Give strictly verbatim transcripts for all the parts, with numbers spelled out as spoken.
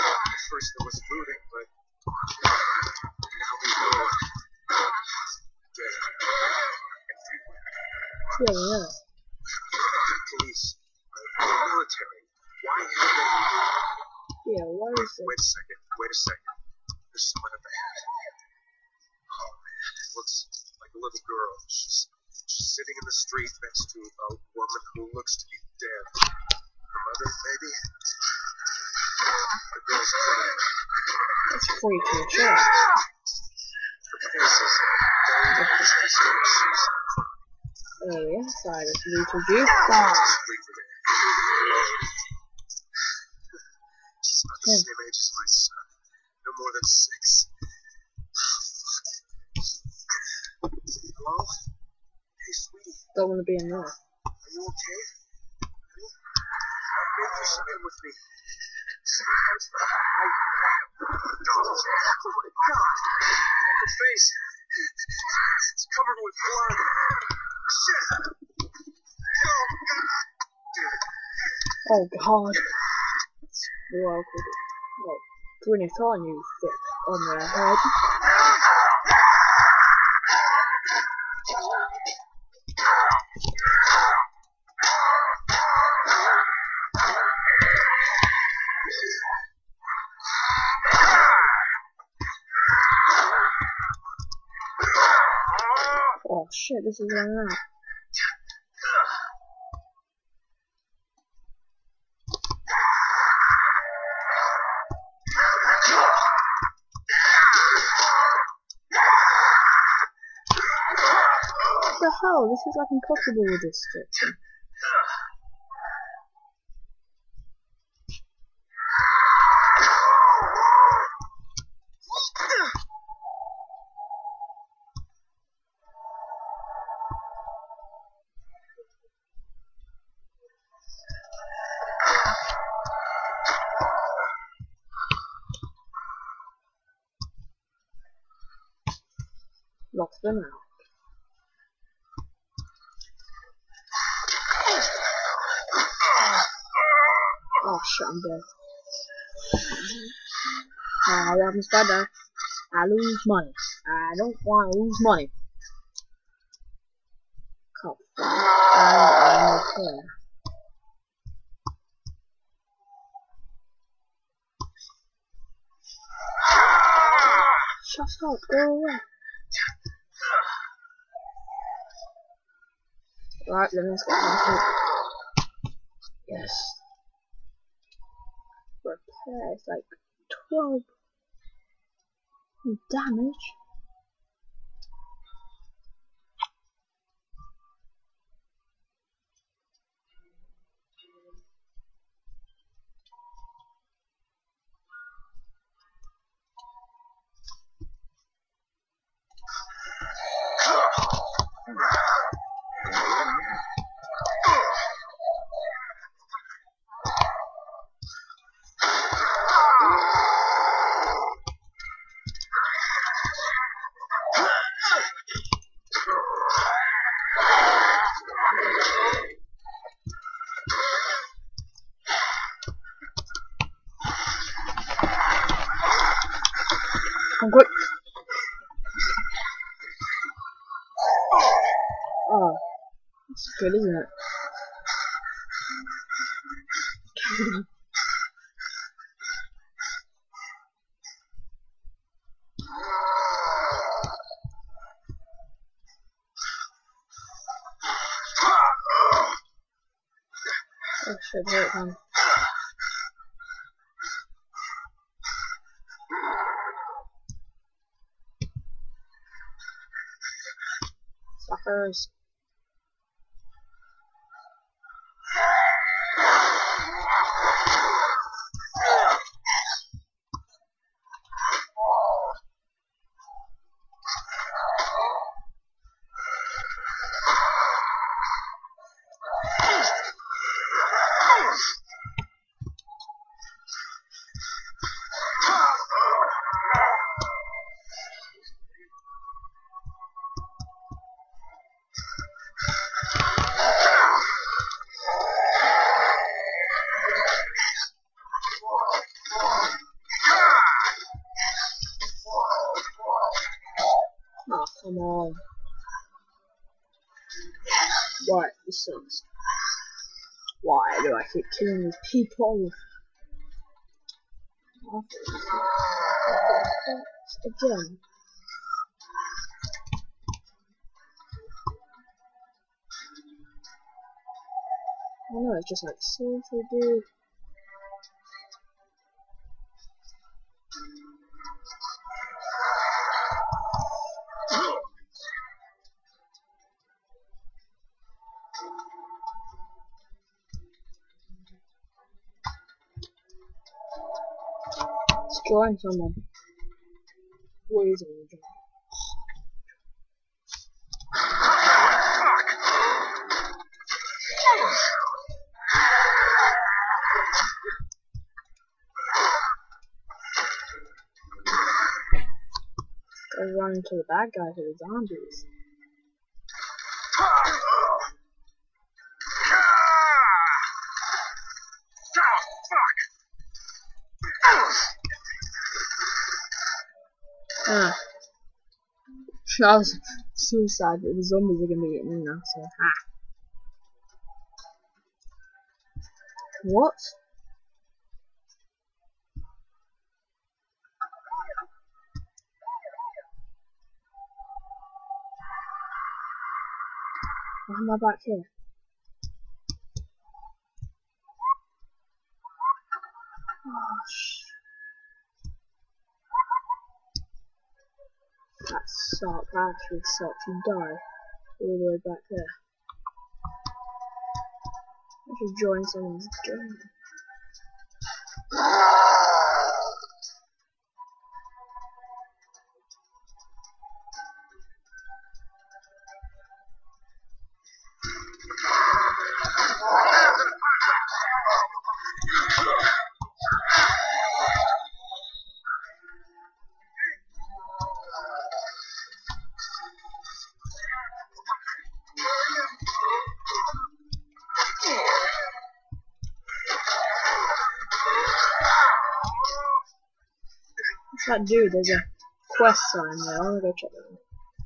At first there was looting, but now we know dead everywhere. Yeah, yeah. The police, the military, why have they... Yeah, what is it? Wait a second, wait a second. There's someone up ahead. Oh man, it looks like a little girl. She's, she's sitting in the street next to a woman who looks to be dead. Her mother, maybe? The girl's crying. That's freaking shit. Her face is very different. She's crying. Oh, the inside is little jukebox. She's about the same age as my son. No more than six. Hello? Hey, sweetie. Don't want to be in there. Are you okay? Honey? Maybe you should come with me. Sweetheart, I... Oh my God. Her face. It's covered with blood. Shit. Oh, God. Oh god. Well, well, bring it on, you fit on their head. Oh shit, this is going out. What the hell? This is like impossible with this shit. Locked them out. Oh shit, I'm dead. Uh, what happens if I die? I lose money. I don't want to lose money. Cop. And I'm okay. Shut up, go away. Right, then let's get back to yes. Repair is like twelve damage. I'm good. Oh, that's good, isn't it? Oh shit, here it comes. Suckers. Come on. Right, this sucks. Why do I keep killing these people? Again. Oh no, it's just like, seriously, dude. Let's join someone. What is it? Go run to the bad guys or the zombies. Ah. I was suicide, but the zombies are gonna be getting in now, so ha. What? Why am I back here? Oh, sh that sucks. That actually sucks. You die all the way back there. I should join someone's game. What's that dude? There's a quest sign there. I wanna go check that out.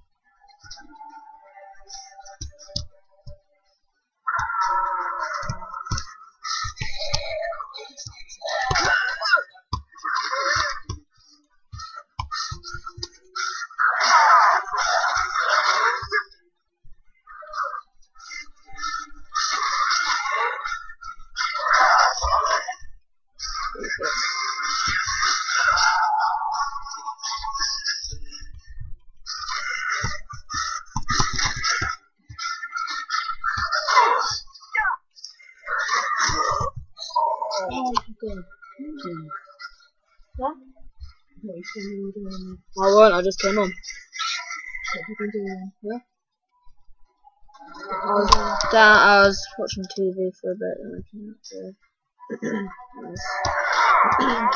Oh my god. What? I won't, I just came on. What have you been doing? Yeah? I was down, I was watching T V for a bit and I came out there. Nice.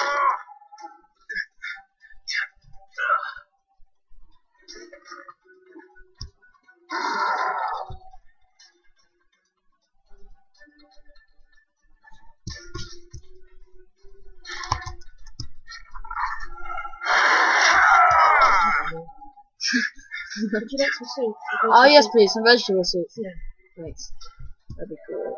Would you like some soup? Oh yes please, some vegetable soup. Yeah. Thanks. That'd be good.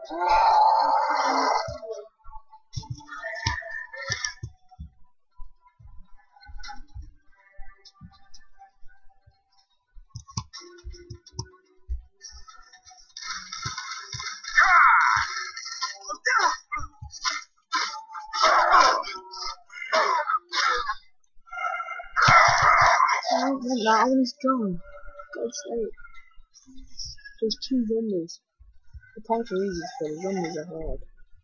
I don't want that, I want his gun. God's sake. There's two zombies. The tanks are easy, but the zombies are hard.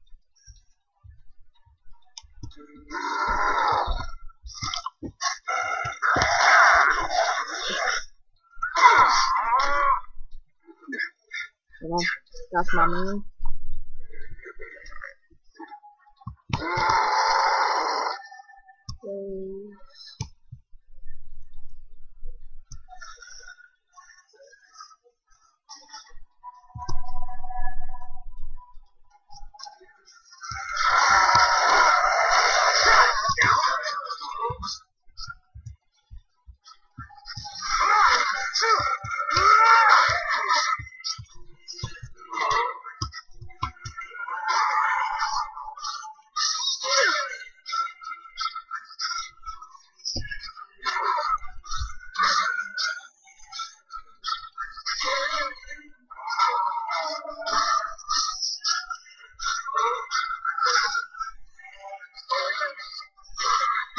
Come on, that's my man. Please.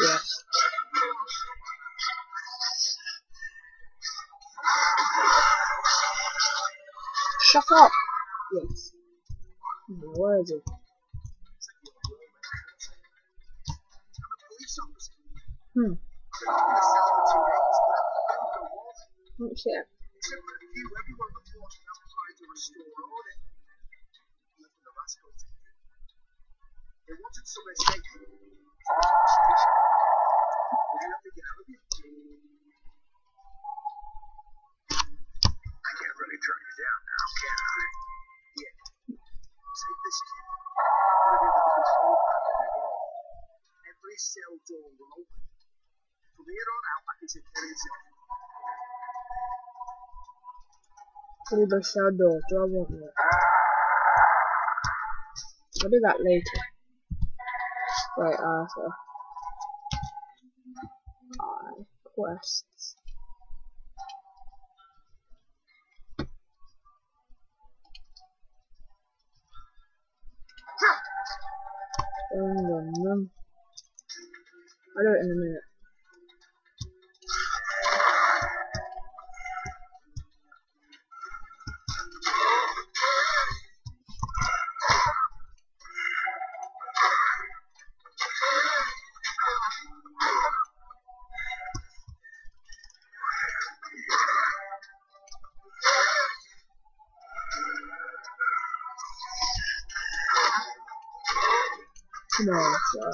Yes. Shut up! Yes. No, where is it? Hmm. Oh shit. They wanted some escape. Would you have to get out of here? I can't really track you down now, can I? Yeah. Take this key. Put it into the control panel on your wall. Every cell door will open. From here on out, I can take care of yourself. Through the cell door. Do I want it? I'll do that later. Right, uh, so. I quests. Um, I'll do it in a minute. Come on, sir.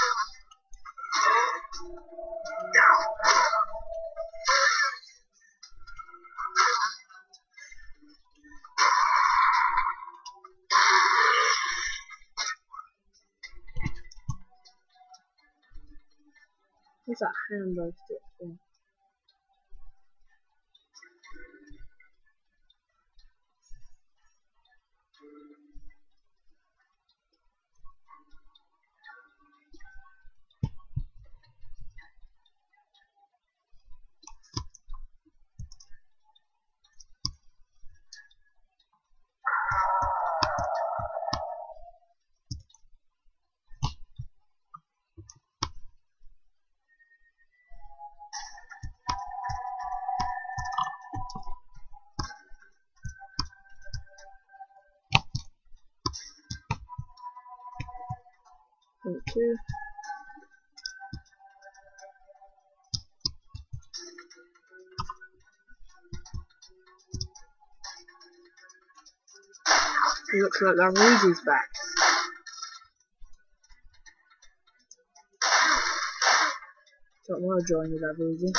What's that hamburger stick thing? Point two. It looks like that Rudy's back. Don't want to join with that Rudy.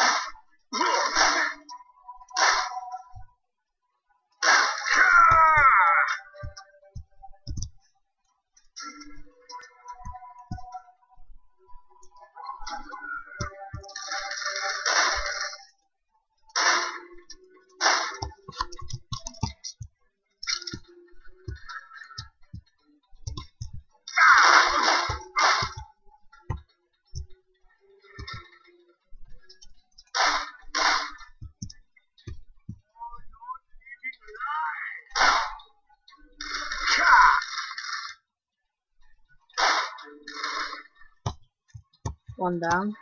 One down.